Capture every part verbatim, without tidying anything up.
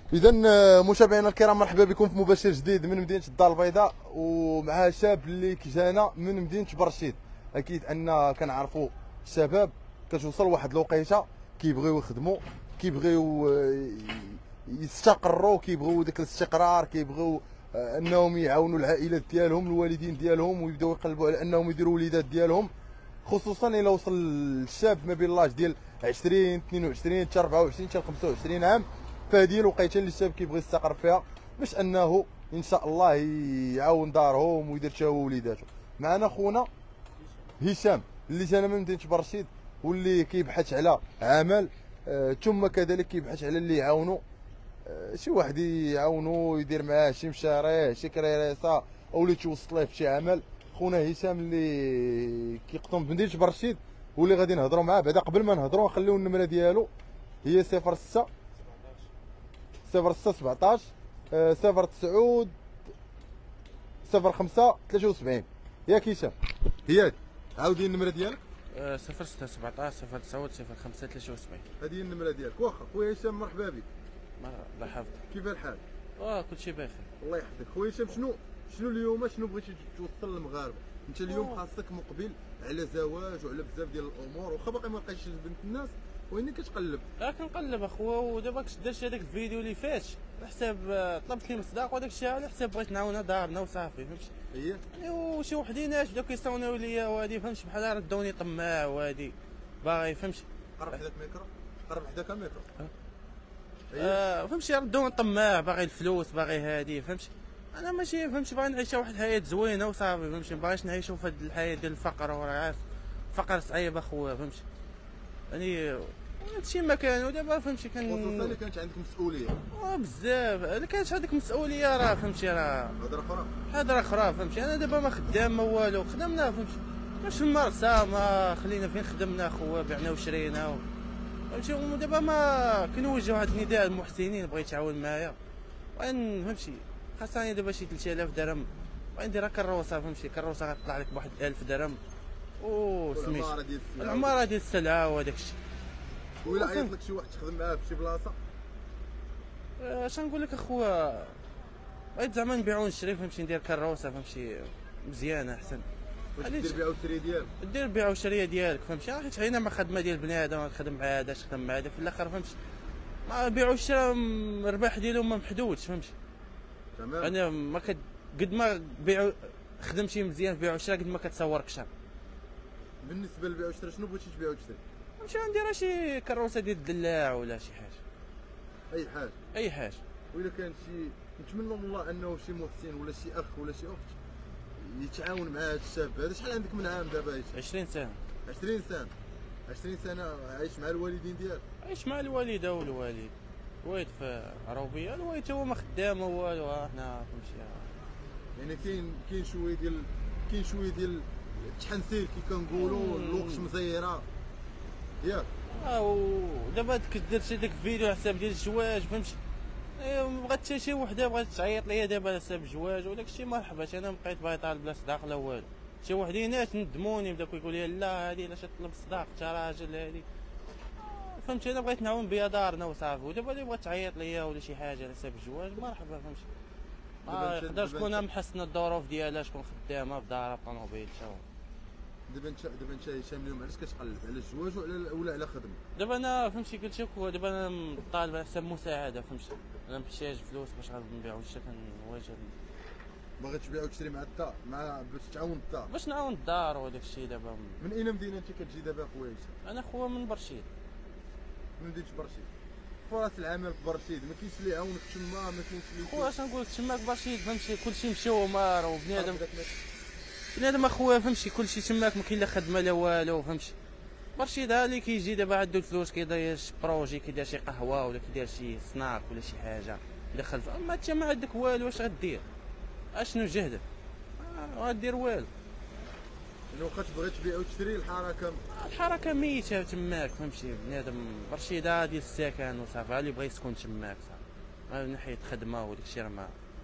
اذا متابعينا الكرام، مرحبا بكم في مباشر جديد من مدينه الدار البيضاء، ومع شاب اللي كيجانا من مدينه برشيد. اكيد ان كنعرفوا الشباب كتوصل واحد الوقيته كيبغيو يخدموا، كيبغيو آه، يستقروا، كيبغيو داك الاستقرار، كيبغيو آه، انهم يعاونوا العائلات ديالهم، الوالدين ديالهم، ويبداو يقلبوا على انهم يديروا وليدات ديالهم. خصوصا الى وصل الشاب ما بين لاج ديال عشرين اثنين وعشرين حتى أربعة وعشرين حتى خمسة وعشرين عام. فهذه الوقيته اللي الشاب كيبغي يستقر فيها باش انه ان شاء الله يعاون دارهم ويدير حتى هو وليداته. معنا خونا هشام اللي جانا من مدينه برشيد، واللي كيبحث على عمل، آه، ثم كذلك كيبحث على اللي يعاونو، آه، شي واحد يعاونو يدير معاه شي مشاريع، شي كريريسه، او اللي توصل له في شي عمل. خونا هشام اللي كيقطن بمدينه برشيد، واللي غادي نهضروا معاه بعدا. قبل ما نهضروا نخليو النمره ديالو، هي صفر ستة صفر ستة سبعطاش آه، صفر تسعود صفر خمسة ثلاثة وسبعين. ياك هشام؟ هي عاودي النمره ديالك. آه، صفر ستة سبعطاش صفر تسعود صفر خمسة ثلاثة وسبعين. هذه هي النمره ديالك. واخا خويا هشام، مرحبا بك. الله يحفظك. كيف الحال؟ اه كلشي بخير. الله يحفظك. خويا هشام، شنو شنو اليوم شنو بغيتي توصل للمغاربه؟ انت اليوم أوه. خاصك مقبل على زواج وعلى بزاف ديال الامور، واخا باقي ما لقيتش بنت الناس، وانك كتقلب. اه كنقلب اخويا، ودابا كنت درت هذاك الفيديو اللي فات على حساب آه، طلبت لي مصداق، وداك الشيء على حساب بغيت نعاونها دارنا وصافي، فهمتي؟ هي يعني وشي وحديناش بداو كيصونيو ليا وهادي، فهمتي؟ بحال ردوني طماع وهادي باغي، فهمتي؟ قرب حداك الميكرو، قرب حداك الميكرو. هي آه فهمتي، ردوني طماع، باغي الفلوس، باغي هادي، فهمتي؟ انا ماشي، فهمتي؟ باغي نعيش واحد الحياه زوينه وصافي، فهمتي؟ مباغيش نعيشو في هاد الحياه ديال الفقر، وراه عارف الفقر صعيب اخويا، فهمتي؟ يعني هادشي ما كان، ودابا فهمتي خصوصا كان اللي كانت عندك مسؤوليه. اه بزاف، الا كانت هذيك مسؤوليه راه فهمتي، راه هضره اخرى. هضره اخرى، فهمتي؟ انا دابا ما خدام ما والو، خدمنا فهمتي، مش في المرسى، ما خلينا فين خدمنا اخويا، بعنا وشرينا و... فهمتي؟ ودابا ما كنوجه واحد النداء للمحسنين، بغا يتعاون معايا، وين فهمتي خاصني دابا شي ثلاثة آلاف درهم، بغا نديرها كروسه، فهمتي؟ كروسه غتطلع لك بواحد ألف درهم، و سميت العماره ديال السلعه. العماره ديال السلعه وهداك الشيء. وإلا عيط لك شي واحد تخدم معاه في شي بلاصه، اش نقول لك اخويا، بغيت زعما نبيعو ونشري، فهمتي؟ ندير كروسه، فهمتي؟ مزيانه احسن، دير بيع وشري ديالك. دير البيع والشريه ديالك، فهمتي؟ حيت عينا ما خدمه ديال بنادم، تخدم مع هذا تخدم مع هذا، في الاخر فهمتي؟ ما البيع والشراء الربح ديالهم ما محدودش، فهمتي؟ تمام. انا ما كد قد ما بيع خدمتي مزيان في بيع والشراء قد ما كتصورك شر. بالنسبه للبيع والشراء، شنو بغيتي تبيع وتشري؟ فهمتي؟ ندير شي كروسه ديال الدلاع ولا شي حاجه، اي حاجه. اي حاجه. وإلا كان شي، نتمنى من الله انه شي محسن ولا شي اخ ولا شي اخت يتعاون مع هذا الشاب هذا. شحال عندك من عام دابا هشام؟ عشرين سنه. عشرين سنه. عشرين سنه عايش مع الوالدين ديالك؟ عايش مع الوالده والوالد، الوالد في عروبيه، الوالد هو ما خدام والو، ها حنا فهمتي؟ يعني كاين كاين شويه ديال كاين شويه ديال التحنسير كي كنقولوا، الوقت مزيره ياك. اه ودابا كنت درت هذاك الفيديو على حساب ديال الزواج، فهمتي؟ ايوا ما بغات حتى شي وحده بغات تعيط ليا دابا على حساب الزواج وداك الشيء، مرحبا، انا بقيت باغي طالب لا صداق لا والو. شي وحدينات ندموني، بداو كيقول لي لا هذه علاش تطلب صداق انت راجل هذه، فهمتي؟ انا بغيت نعاون بها دارنا وصافي، ودابا اللي بغات تعيط ليا ولا شي حاجه على حساب الزواج مرحبا، فهمتي؟ ما يقدر شكون محسنه الظروف ديالها، شكون خدامه في دارها طوموبيل تا هو. دابا انت دابا انت هشام اليوم علاش كتقلب على الزواج وعلى ولا على خدمه؟ دابا انا فهمتي قلت لك، هو دابا انا طالب على حساب مساعده، فهمتي؟ انا محتاج فلوس باش غنبيع وشا، كنواجه باغي تبيع وتشري مع الدار، مع باش تعاون الدار، باش نعاون الدار وداك الشيء. دابا من اين مدينه انت كتجي دابا خويا هشام؟ انا خويا من برشيد. من مدينه برشيد. فرص العمل في برشيد ما كاينش اللي يعاونك تما، ما كاينش اللي خويا اش نقول لك، تماك برشيد فهمتي كلشي مشومر، وبنادم داك بنادم اخويا، فهمتي؟ كلشي تماك ما كاين لا خدمه لا والو، فهمتي؟ برشيد ها اللي كيجي دابا عنده الفلوس كيدير شي بروجي، كيدير شي قهوه ولا كيدير شي سناك ولا شي حاجه دخل، اما انت ما عندك والو واش غدير؟ اشنو جهدك؟ ما غدير والو. يعني واخا تبغي تبيع وتشري الحركه. الحركه ميته تماك، فهمتي؟ بنادم برشيده ديال السكن وصافي، اللي بغى يسكن تماك صافي، من ناحيه خدمه وداك الشيء راه ما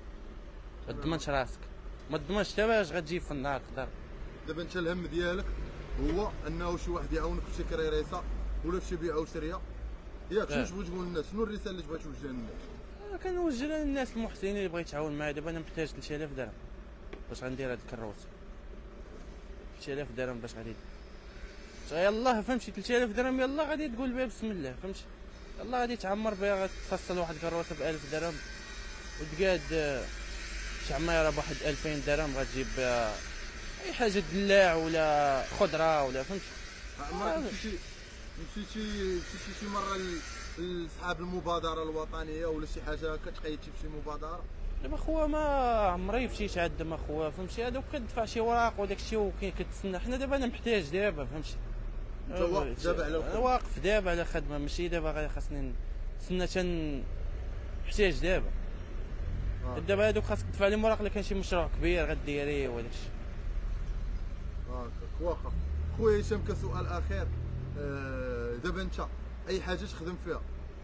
ما تضمنش راسك، ما تضمنش حتى باش غتجي في النهار تقدر. دابا انت الهم ديالك هو انه شي واحد يعاونك في شي كريريسه ولا في شي بيع وشريه، ياك؟ شنو اه. تبغي تقول للناس؟ شنو الرساله اللي تبغي توجهها للناس؟ كنوجه للناس المحسنين اللي بغا يتعاون معايا. دابا انا محتاج ثلاثة آلاف درهم باش غندير هاد الكروت، ثلاثة آلاف درهم باش غادي يلاه فهمتي، ثلاثة آلاف درهم يلاه غادي تقول بها بسم الله فهمتي، يلاه غادي تعمر بها، غتفصل واحد الكروته ب ألف درهم وتقاد شي عمايره بواحد ألفين درهم غتجيب بها اي حاجه دلاع ولا خضره ولا فهمتي. ما مشيتي مشيتي مشيتي شي مره لصحاب المبادره الوطنيه ولا شي حاجه كتقيدتي في شي مبادره؟ دابا خويا ما عمري مشيت عندهم اخويا فهمتي، هذوك كتدفع شي وراق وداك الشيء وكاين كتسنى. حنا دابا انا محتاج دابا فهمتي، انت واقف دابا على الخدمه؟ واقف دابا على خدمه، ماشي دابا غير خاصني نتسنى تن محتاج دابا. آه. دابا هذوك خاصك تدفع لهم وراق الا كان شي مشروع كبير غديريه وداك الشيء. هاكا واخا. خويا هشام كسؤال اخير، آه دابا انت اي حاجه تخدم فيها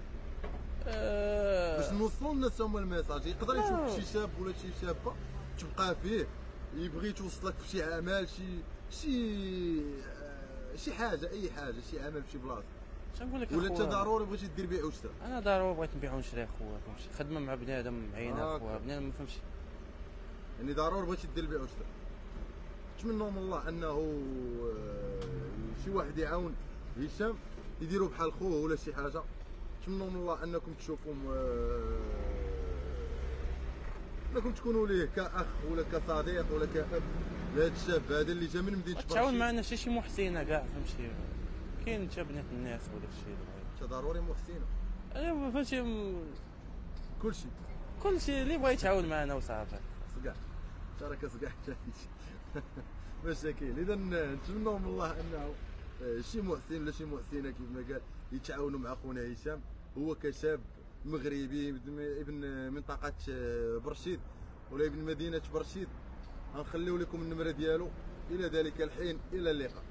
أه باش نوصلوا للناس هما الميساج، يقدر يشوف شي شاب ولا شي شابه تبقى فيه يبغي توصلك في شي عمل، شي شي آه شي حاجه، اي حاجه، شي عمل في شي بلاصه، شنقول لك ولا انت أخويا؟ ضروري بغيتي دير بيع وشراء؟ انا ضروري بغيت نبيع ونشري اخويا فهمتي، خدمه مع بنادم معينه آه، اخويا، بنادم ما فهمتش. يعني ضروري بغيتي دير البيع وشراء. نتمنى من الله انه آه، شي واحد يعاون هشام يديروا بحال خوه ولا شي حاجه. نتمنى من الله انكم تشوفوا آه، انكم تكونوا ليه كاخ ولا كصديق ولا كاب لهذا الشاب هذا اللي جا من مدينه تعاون برشيد. معنا شي شي محسنه كاع فهمتي، كاين حتى بنات الناس وداك الشيء اللي بغيت. انت ضروري محسنه انا فهمتي م- كلشي كلشي اللي بغى يتعاون معنا وصافي. صقع انت راك صقع مشاكل. اذا نتمنى من الله انه آه، شي محسن ولا شي محسنه كيف ما قال يتعاونوا مع خونا هشام. هو كشاب مغربي ابن منطقه آه، برشيد ولا ابن مدينه برشيد. غنخليو لكم النمره ديالو. الى ذلك الحين الى اللقاء.